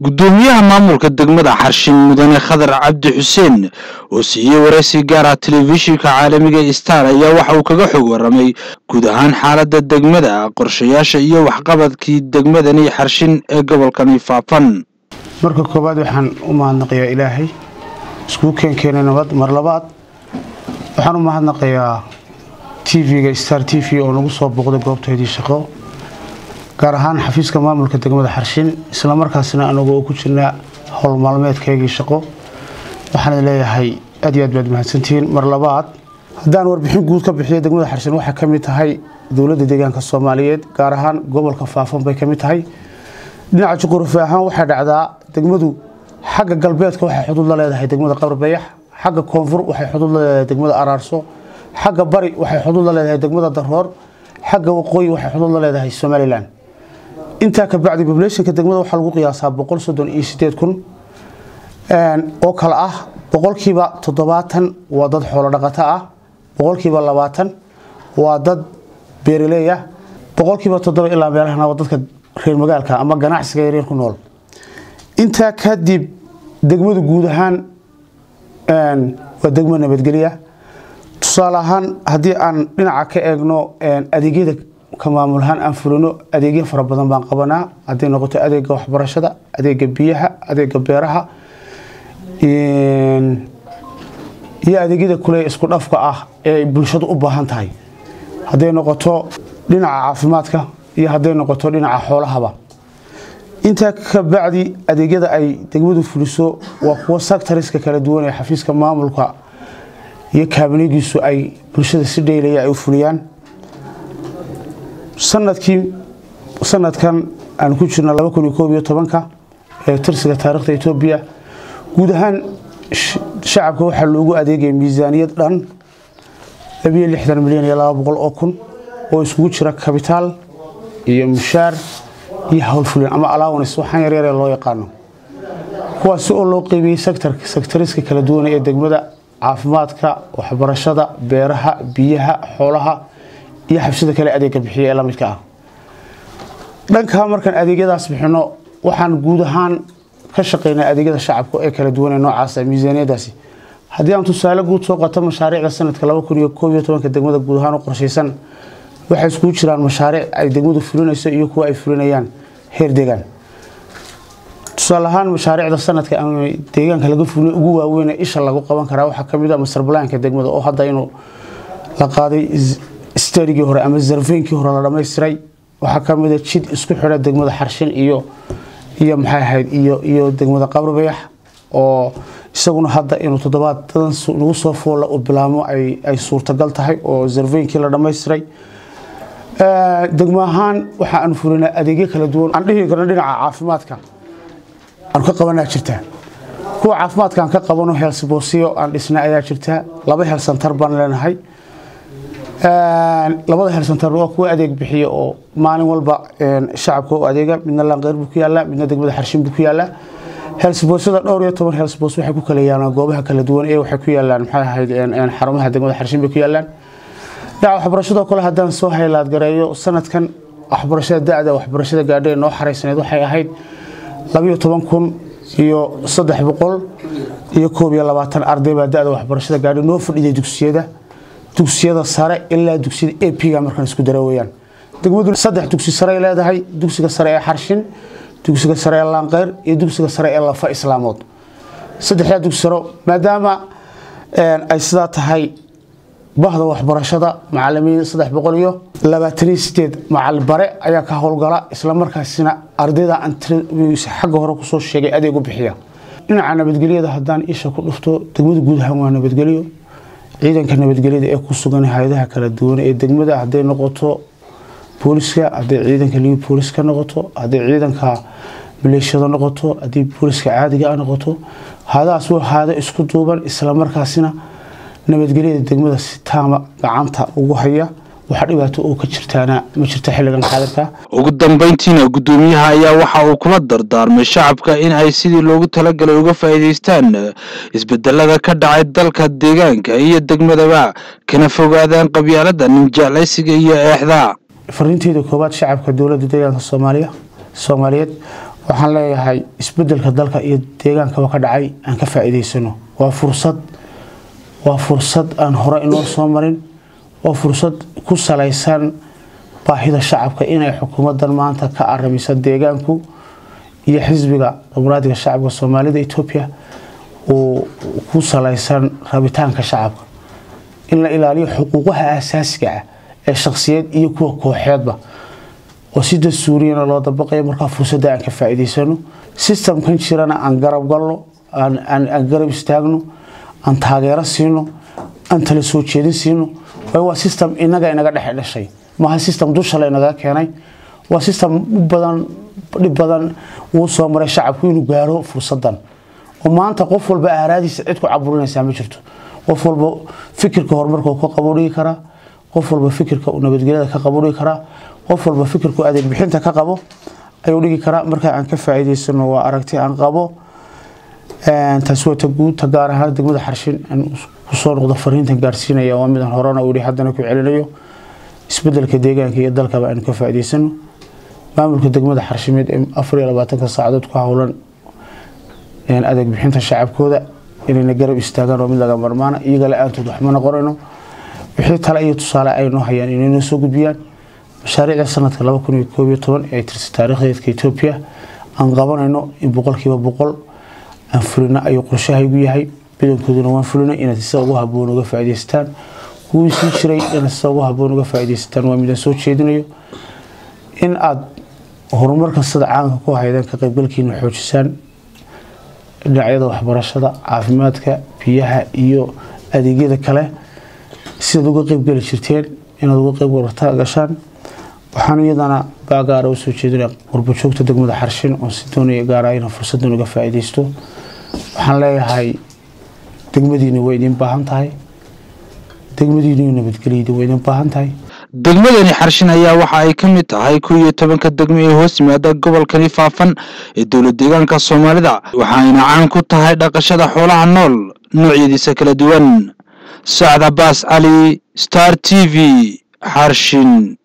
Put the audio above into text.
gudoomiyaha maamulka degmada Xarshin Mudane Khadar Cabdi Xuseen oo siiyay waraysi gaar ah telefishinka caalamiga Star ayaa waxa uu kaga xog waramay guud ahaan xaaladda degmada, qorshayaasha iyo waxqabadkii degmadani Xarshin ee gobolka Faafan. marka koobaad waxaan u mahadnaqayaa Ilaahay isku keenay nabad mar labaad waxaan u mahadnaqayaa TV-ga Star TV oo nagu soo booqday goobteedii shaqo gaar ahaan xafiiska maamulka degmada Xarshin isla markaasna anagu ku jirnaa hawl maalmeedkeygii shaqo waxaan leeyahay aad iyo aad baad mahadsantiin mar labaad haddaan warbixin guud ka bixiyo degmada Xarshin waxa ka mid tahay dawladda deegaanka Soomaaliyeed gaar ahaan gobolka Faafan bay ka mid tahay dhinaca juquraafi ahaan waxa dhacdaa degmadu xagga galbeedka waxay xuduud la leedahay degmada Qabrbayax xagga koonfur waxay xuduud la leedahay degmada Araarso xagga bari waxay xuduud la leedahay degmada Daroor xagga waqooyi waxay xuduud la leedahay Somaliland inta ka bacdi population-ka degmada waxa lagu qiyaasaa 138,000 oo kala ah boqolkiiba 70 waa dad xoolo dhaqato ah boqolkiiba 20 waa dad beeraley ah boqolkiiba 7 ilaa meelaha waa dadka reer magaalka ama ganacsiga yaryar ku nool inta ka dib degmadu guud ahaan waa degmo nabadgelyo tusaale ahaan haddii aan dhinaca ka eegno adeegyada ka maamulahan aan fulino adeegyo fara badan baan qabanaa haddii noqoto adeega waxbarashada adeega biyaha adeega beeraha iyo adeegyada kale isku dhafka ah ee bulshadu u baahan tahay haddii noqoto dhinaca caafimaadka iyo haddii noqoto dhinaca xoolahaba inta ka bacdi adeegyada ay degmadu fuliso waa kuwa sectorska kala duwan ee xafiiska maamulka iyo kaabinadiisu ay bulshada si dheelaya ay u fuliyaan sanadkan aan ku jirna 2011 ee tirsiga taariikhda Itoobiya guud ahaan shacabka waxa loogu adeegay miisaaniyad dhan 62 milyan iyo 200 oo kun oo isugu jira capital iyo mushaar iyo hawl fulin ama allowance waxaan yaryar loo yaqaano kuwaas oo loo qaybiyay sectorska kala duwan ee degmada caafimaadka waxbarashada beeraha biyaha xoolaha iyo xabsida kale adeega bixiye ee la midka ah dhanka markan adeegyadaas bixino waxaan guud ahaan ka shaqeynaa adeegyada shacabka ee kala duwan ee noocaas miisaaniyadaasi haddii aan tusaale guud soo qato mashaariicda sanadka 2011 degmada guud ahaan u qorsheysan waxay isku jiraan mashaariic ay degmadu fulinayso iyo kuwa ay fulinayaan heer deegaan tusaale ahaan mashaariicda sanadka ama deegaanka laga fuliyo ugu waaweyn ee isha lagu qaban karaa waxa kamid ah master plan-ka degmada oo hadda inuu la qaaday steerigii hore ama zarfeenkii hore la dhameystiray waxa kamid ah jid isku xidha degmada Xarshin iyo maxay ahayd iyo degmada Qabrbayax oo isaguna hadda inuu toddobaadkan lagu soo foolo oo bilaamo ay suurtagal tahay oo zarfeenkii la dhameystiray degmahan waxa aan fulinaa adeegyo kala duwan aan dhihi karno dhinaca caafimaadka aan ka qabanaa jirta kuwa caafimaadka aan ka qabano health boosiyo aan dhisnaa ayaa jirta laba health center baan leenahay labada health center waa kuwa adeeg bixiyo oo maalin walba shacabka oo adeega midna Lanqeyr buu ku yaala midna degmada Xarshin buu ku yaala health boosada dhowr iyo 10 health boos waxay ku kala yaalaan goobaha kala duwan ee waxay ku yaalaan maxay ahayd xarumaha degmada Xarshin bay ku yaalaan waxbarashada kale haddaan soo haylaad gareeyo sanadkan waxbarashada da'da waxbarashada gaadhay noo xareysaneed waxay ahayd 12,000 iyo 300 iyo 22 arday baa da'da waxbarashada gaadhay noo fadhiday dugsiyada sare ilaa dugsiyada AP-ga markaan isku dareewayaan degmadu 3 dugsi sare leedahay dugsiga sare ee Xarshin dugsiga sare ee Lanqeyr iyo dugsiga sare ee Lafa Islaamood saddexda dugsi sare maadaama ay sida tahay bahda waxbarashada macallimiin 328 macall bare ayaa ka howlgala isla markaasina ardayda xagga hore ku soo sheegay adeeg u bixiya dhinaca nabadgelyada haddaan isha ku dhufto degmada guud ahaan waa nabadgelyo ciidanka nabadgelyada ee ku sugan hay'adaha kala duwan ee degmada haday noqoto booliska haday ciidanka liibi booliska noqoto haday ciidanka milishada noqoto haday booliska caadiga ah noqoto hadaas waa hada isku duuban isla markaasina nabadgelyada degmada si taama gacanta ugu haya waxa dhibaato oo ka jirtaana ma jirto xilligan xaadirka ugu dambeyntiina gudoomiyaha ayaa waxa uu kula dardaarmay shacabka in ay sidii loogu talagalay uga faa'iideystaan isbedelada ka dhacay dalka deegaanka iyo degmadaba kana fogaadaan qabyaaladda nin jeclaysiga iyo eexda fariinteedu koobaad shacabka dawladda deegaanka Soomaaliyeed waxaan leeyahay isbedelka dalka iyo deegaanka ka dhacay aan ka faa'iideysano waa fursad aan hore inoo soo marin waa fursad ku salaysan baahida shacabka inay xukuumadan maanta ka aramisa deegaanku iyo xisbiga dimuqraadiga shacabka Soomaalida Itoobiya oo ku salaysan rabitaanka shacabka in la ilaaliyo xuquuqaha aasaasiga ah ee shakhsiyeed iyo kuwa kooxeedba oo si dastuuriyana loo dabaqay marka fursadda aan ka faa'iideysano systemkan jirana aan garab galno aan garab istaagno aan taageero siino aan tala soo jeedin siino waa system inaga dhex dhashay ma system dusha la inaga keenay waa system badan uu soo maray shacabku inuu gaaro fursadan oo maanta qof walba aaraadiisa cid ku caburinaysa ma jirto qof walba fikirka horumarka ka qaboodhi kara qof walba fikirka nabadgelyada ka qaboodhi kara qof walba fikirku adeeg bixinta ka qabo ayuu dhigi kara marka aan ka faa'iideysano waa aragti aan qabo taswata guud gaar ahaan degmada Xarshin aan ku soo noqdo fariintan gaarsiinaya waa midan horena u yiri haddana ku celinayo isbedelka deegaanka iyo dalka aan ka faa'iideysano maamulka degmada Xarshin 24 saacadood ku hawlan adeeg bixinta shacabkooda inay garab istaagaan oo mid laga marmaan iyaga la aantood wax ma noqonayno wixii tala iyo tusaale ay noo hayaan inay soo gudbiyaan mashaariicda sanadka 2011 ee tirsi taariikhda Itoobiya aan qabanayno in 100% aan fulina ay qorshahaygu yahay bidankooduna waan fulina inaad si ugu haboon uga faa'iideystaan kuwii si jiray in si ugu haboon uga faa'iideystaan waa mid soo jeedinayo in aad horumarka sida caanka ku haydan ka qaybgalkiina xoojisaan dhinacyada waxbarashada caafimaadka biyaha iyo adeegyada kale sida uga qaybgali jirteen inaad uga qayb gashaan waxaan iyadana baagaar u soo jeedinaa qurbo joogta degmada Xarshin oo si doonaya gaar ah in fursadan uga faa'iideysto waxaan leeyahay degmadiina way idin baahan tahay degmadiina nabadgelyada way idin baahan tahay degmadani Xarshin ayaa waxa ay ka mid tahay 11 degmo ee hoos yimaada gobolkani faafan ee dawlad deegaanka Soomaalida waxaana caan ku tahay dhaqashada xoolaha nool noocyadiisa kala duwan Saad Abbas Ali Star TV Xarshin